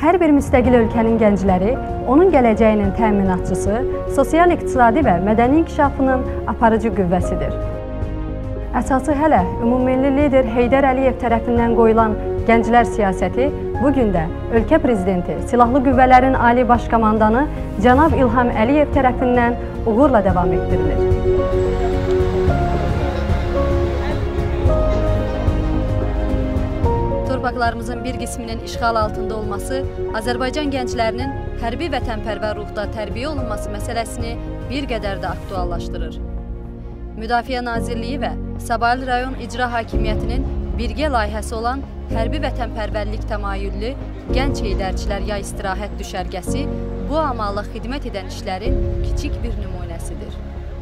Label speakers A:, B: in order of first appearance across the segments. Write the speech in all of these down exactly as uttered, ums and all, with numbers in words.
A: Hər bir müstəqil ölkənin gəncləri, onun gələcəyinin təminatçısı, sosial-iqtisadi və mədəni inkişafının aparıcı qüvvəsidir. Əsası hələ ümummilli lider Heydər Əliyev tərəfindən qoyulan gənclər siyasəti bugün də ölkə prezidenti, Silahlı Qüvvələrin Ali Baş Komandanı cənab İlham Əliyev tərəfindən uğurla davam etdirilir. Torpaqlarımızın bir qisminin işğal altında olması, Azərbaycan gənclərinin hərbi vətənpərvər ruhda tərbiyə olunması məsələsini bir qədər də aktuallaşdırır. Müdafiə Nazirliyi və Sabahil rayon İcra Hakimiyyətinin birgə layihəsi olan hərbi vətənpərvərlik təmayüllü gənc heydərçilər yay istirahət düşərgəsi bu amalla xidmət edən işlərin kiçik bir nümunəsidir.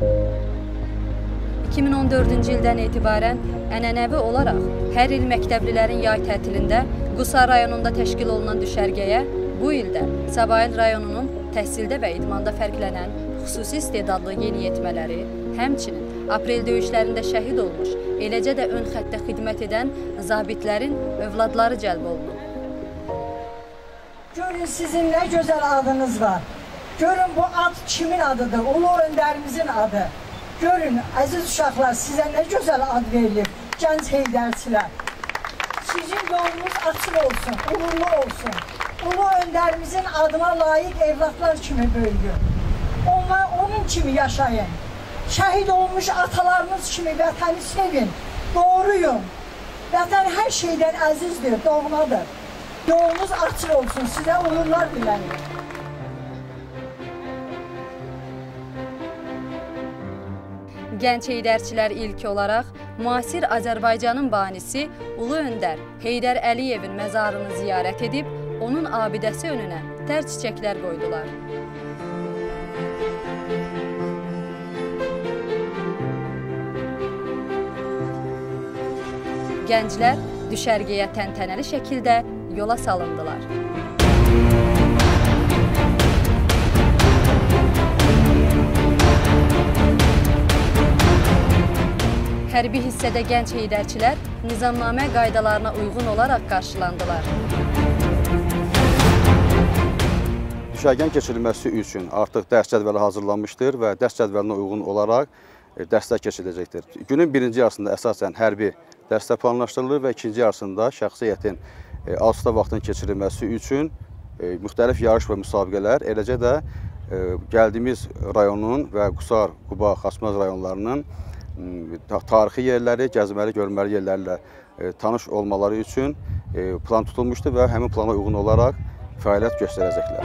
A: iki min on dördüncü ildən etibarən ənənəvi olaraq hər il məktəblilərin yay tətilində Qusar rayonunda təşkil olunan düşərgəyə bu ildə Sabahil rayonunun təhsildə və idmanda fərqlənən xüsusi istedadlı yeniyetmələri, həmçinin aprel döyüşlərində şəhid olmuş, eləcə də ön xəttə xidmət edən zabitlərin övladları cəlb olunub.
B: Görün sizin nə gözəl adınız var. Görün bu ad kimin adıdır? Ulu öndərimizin adı. Görün, əziz uşaqlar, sizə nə gözəl ad verilir, gənc heydərçilər. Sizin yolunuz açıq olsun, uğurlu olsun. Ulu öndərimizin adına layiq evlatlar kimi böyüyün. Onlar, onun kimi yaşayın. Şəhid olmuş atalarınız kimi vətəni sevin, doğruyun. Vətən hər şeydən əzizdir, doğmadır. Yolunuz açıq olsun, sizə uğurlar dilənir.
A: Gənc heydərçilər ilk olaraq müasir Azərbaycanın banisi Ulu Öndər Heydər Əliyevin məzarını ziyarət edib, onun abidəsi önünə tər çiçəklər qoydular. Gənclər düşərgəyə təntənəli şəkildə yola salındılar. Hərbi hissədə gənc heydərçilər nizamnamə qaydalarına uyğun olaraq qarşılandılar.
C: Düşərgənin keçirilməsi üçün artıq dərs cədvəli hazırlanmışdır və dərs cədvəlinə uyğun olaraq dərslər keçiriləcəkdir. Günün birinci yarısında əsasən hərbi dərslər planlaşdırılır və ikinci yarısında şəxsi heyətin asudə vaxtının keçirilməsi üçün müxtəlif yarış və müsabiqələr, eləcə də gəldiyimiz rayonun və Qusar, Quba, Xaçmaz rayonlarının tarixi yerləri, gəzməli, görməli yerlərlə tanış olmaları üçün plan tutulmuşdur və həmin plana uyğun olaraq fəaliyyət göstərəcəklər.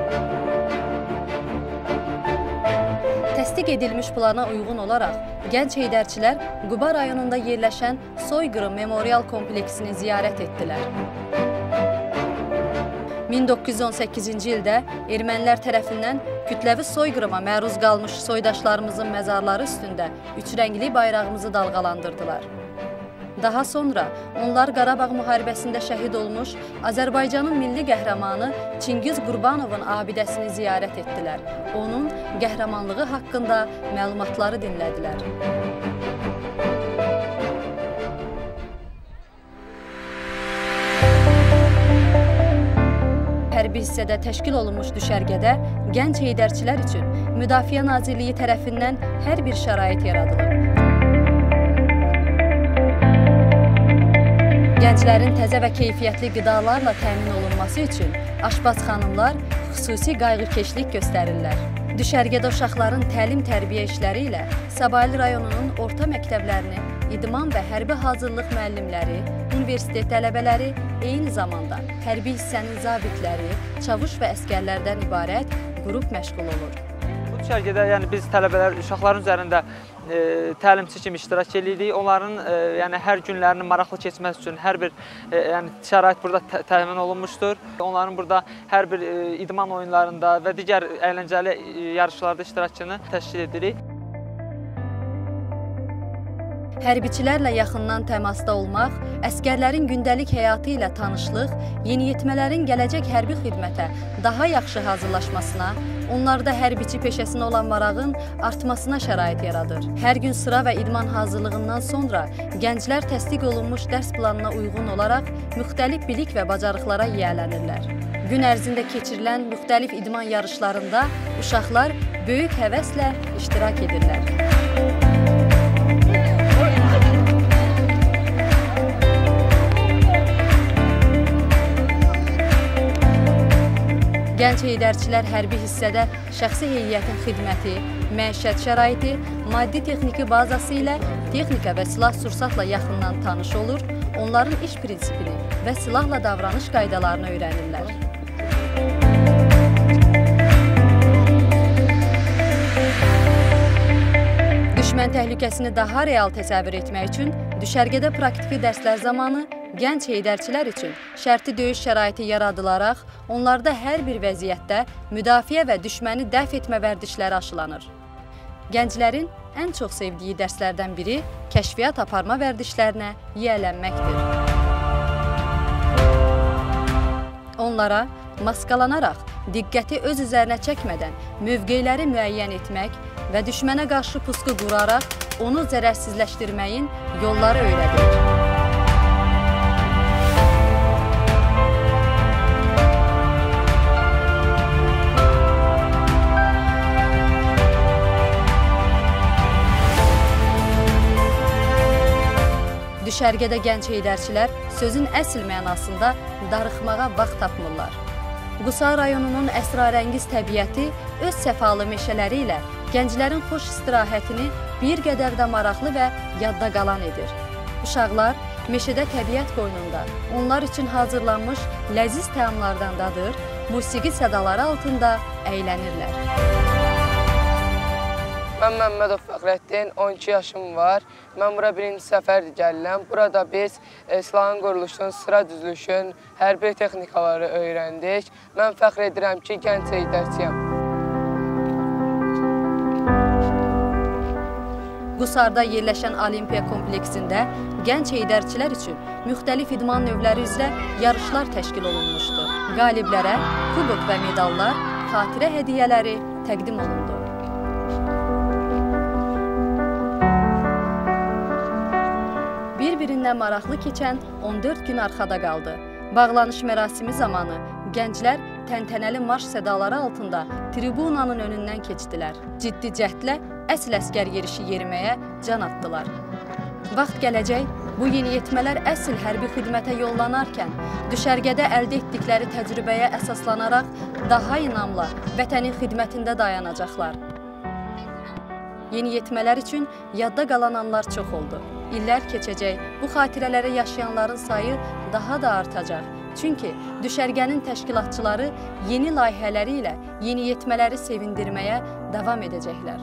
A: Təsdiq edilmiş plana uyğun olaraq gənc heydərçilər Quba rayonunda yerləşən Soyqırım Memorial kompleksini ziyarət etdilər. min doqquz yüz on səkkizinci ildə ermənilər tərəfindən kütləvi soyqırıma məruz qalmış soydaşlarımızın məzarları üstündə üçrəngli bayrağımızı dalğalandırdılar. Daha sonra onlar Qarabağ müharibəsində şəhid olmuş Azərbaycanın milli qəhrəmanı Çingiz Qurbanovun abidəsini ziyarət etdilər. Onun qəhrəmanlığı haqqında məlumatları dinlədilər. Hərbi hissədə təşkil olunmuş düşərgədə gənc heydərçilər üçün Müdafiə Nazirliyi tərəfindən hər bir şərait yaradılır. Gənclərin təzə və keyfiyyətli qidalarla təmin olunması üçün aşpaz xanımlar xüsusi qayğıkeşlik göstərirlər. Düşərgədə uşaqların təlim-tərbiyə işləri ilə Sabahil rayonunun orta məktəblərinin idman və hərbi hazırlıq müəllimləri, universitet tələbələri, eyni zamanda hərbi hissənin zabitləri, çavuş və əskərlərdən ibarət qrup məşğul olur.
D: Bu düşərgədə yəni, biz tələbələr, uşaqların üzərində e, təlimçi kimi iştirak edirik. Onların e, yəni, hər günlərinin maraqlı keçməsi üçün hər bir e, yəni, şərait burada tə təmin olunmuşdur. Onların burada hər bir e, idman oyunlarında və digər əyləncəli e, yarışlarda iştirakını təşkil edirik.
A: Hərbiçilərlə yaxından təmasda olmaq, əskərlərin gündəlik həyatı ilə tanışlıq, yeniyetmələrin gələcək hərbi xidmətə daha yaxşı hazırlaşmasına, onlarda hərbiçi peşəsinə olan marağın artmasına şərait yaradır. Hər gün sıra və idman hazırlığından sonra gənclər təsdiq olunmuş dərs planına uyğun olaraq müxtəlif bilik və bacarıqlara yiyələnirlər. Gün ərzində keçirilən müxtəlif idman yarışlarında uşaqlar böyük həvəslə iştirak edirlər. Gənc heydərçilər hərbi hissədə şəxsi heyətin xidməti, məişət şəraiti, maddi-texniki bazası ilə texnika və silah-sursatla yaxından tanış olur, onların iş prinsipini və silahla davranış qaydalarını öyrənirlər. Düşmən təhlükəsini daha real təsəvvür etmək üçün düşərgədə praktiki dərslər zamanı gənc heydərçilər üçün şərti döyüş şəraiti yaradılaraq, onlarda hər bir vəziyyətdə müdafiə və düşməni dəf etmə vərdişləri aşılanır. Gənclərin ən çox sevdiyi dərslərdən biri kəşfiyyat aparma vərdişlərinə yiyələnməkdir. Onlara maskalanaraq, diqqəti öz üzərinə çəkmədən mövqeləri müəyyən etmək və düşmənə qarşı pusqu quraraq onu zərərsizləşdirməyin yolları öyrədilir. Düşərgədə gənc heydərçilər sözün əsl mənasında darıxmağa vaxt tapmırlar. Qusar rayonunun əsrarəngiz təbiəti öz səfalı meşələri ilə gənclərin xoş istirahətini bir qədər də maraqlı və yadda qalan edir. Uşaqlar meşədə təbiət qoynunda onlar üçün hazırlanmış ləziz təamlardan dadır, musiqi sədaları altında əylənirlər.
E: Mən Məmmədov Fəxrəddin, on iki yaşım var. Mən bura birinci səfərdir gəlirəm. Burada biz silahın quruluşun, sıra düzülüşün, hərbi texnikaları öyrəndik. Mən fəxr edirəm ki, gənc heydərçiyəm.
A: Qusarda yerləşən Olimpiya kompleksində gənc heydərçilər üçün müxtəlif idman növləri üzrə yarışlar təşkil olunmuşdur. Qaliblərə kubok və medallar, xatirə hədiyyələri təqdim olundu. Bir-birindən maraqlı keçən on dörd gün arxada qaldı. Bağlanış mərasimi zamanı gənclər təntənəli marş sədaları altında tribunanın önündən keçdilər. Ciddi cəhdlə əsl əskər yerişi yeriməyə can atdılar. Vaxt gələcək, bu yeniyetmələr əsl hərbi xidmətə yollanarkən düşərgədə əldə etdikləri təcrübəyə əsaslanaraq daha inamla vətənin xidmətində dayanacaqlar. Yeniyetmələr üçün yadda qalan anlar çox oldu. İllər keçəcək, bu xatirələri yaşayanların sayı daha da artacaq. Çünki düşərgənin təşkilatçıları yeni layihələri ilə yeniyetmələri sevindirməyə davam edəcəklər.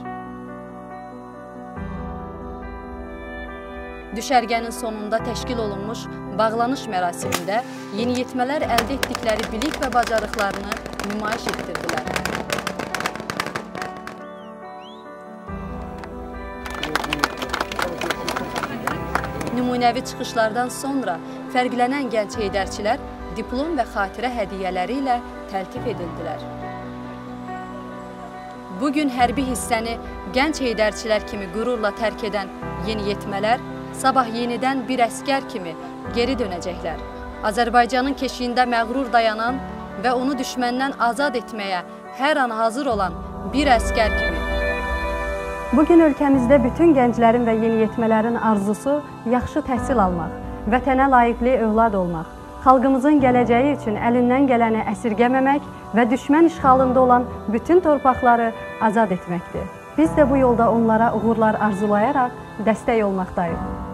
A: Düşərgənin sonunda təşkil olunmuş bağlanış mərasimində yeniyetmələr əldə etdikləri bilik və bacarıqlarını nümayiş etdirdilər. Nümunəvi çıxışlardan sonra fərqlənən gənc heydərçilər diplom və xatirə hədiyyələri ilə təltif edildilər. Bugün hərbi hissəni gənc heydərçilər kimi qürurla tərk edən yeniyetmələr sabah yenidən bir əskər kimi geri dönəcəklər. Azərbaycanın keşiyində məğrur dayanan və onu düşməndən azad etməyə hər an hazır olan bir əskər kimi.
F: Bugün ölkəmizdə bütün gənclərin və yeniyetmələrin arzusu yaxşı təhsil almaq, vətənə layiqli övlad olmaq, xalqımızın gələcəyi üçün əlindən gələni əsirgəməmək və düşmən işğalında olan bütün torpaqları azad etməkdir. Biz də bu yolda onlara uğurlar arzulayaraq dəstək olmaqdayıq.